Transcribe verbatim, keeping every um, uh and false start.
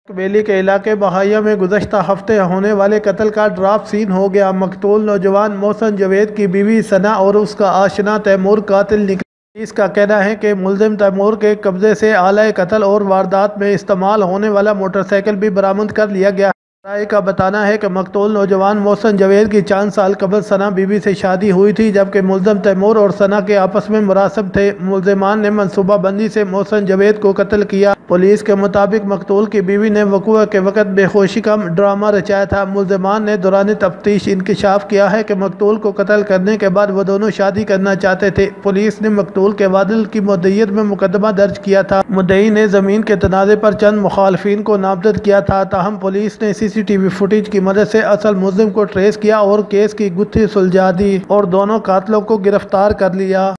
Valley के इलाके बहाइया में गुज़श्ता हफ्ते होने वाले कत्ल का ड्राफ्ट सीन हो गया। मकतूल नौजवान मोहसन जावेद की बीवी सना और उसका आशना तैमूर कातिल निकले। पुलिस का कहना है कि मुलजिम तैमूर के कब्जे से आला कत्ल और वारदात में इस्तेमाल होने वाला मोटरसाइकिल भी बरामद कर लिया गया। राय का बताना है कि मकतूल नौजवान मोहसन जावेद की चांद साल कबल सना बीवी से शादी हुई थी, जबकि मुलजिम तैमूर और सना के आपस में मुरासब थे। मुलजिमान ने मनसूबाबंदी से मोहसन जावेद को कत्ल किया। पुलिस के मुताबिक मकतूल की बीवी ने वक़ूअ के वक़्त बेहोशी का ड्रामा रचाया था। मुलजिमान ने दौरान तफ्तीश इंकशाफ किया है कि मकतूल को कत्ल करने के बाद वह दोनों शादी करना चाहते थे। पुलिस ने मकतूल के वालिद की मुद्दईयत में मुकदमा दर्ज किया था। मुद्दई ने ज़मीन के तनाज़े पर चंद मुखालफिन को नामजद किया था। ताहम पुलिस ने C C T V footage की मदद से असल मुलजिम को ट्रेस किया और केस की गुत्थी सुलझा दी और दोनों कातलों को गिरफ्तार कर लिया।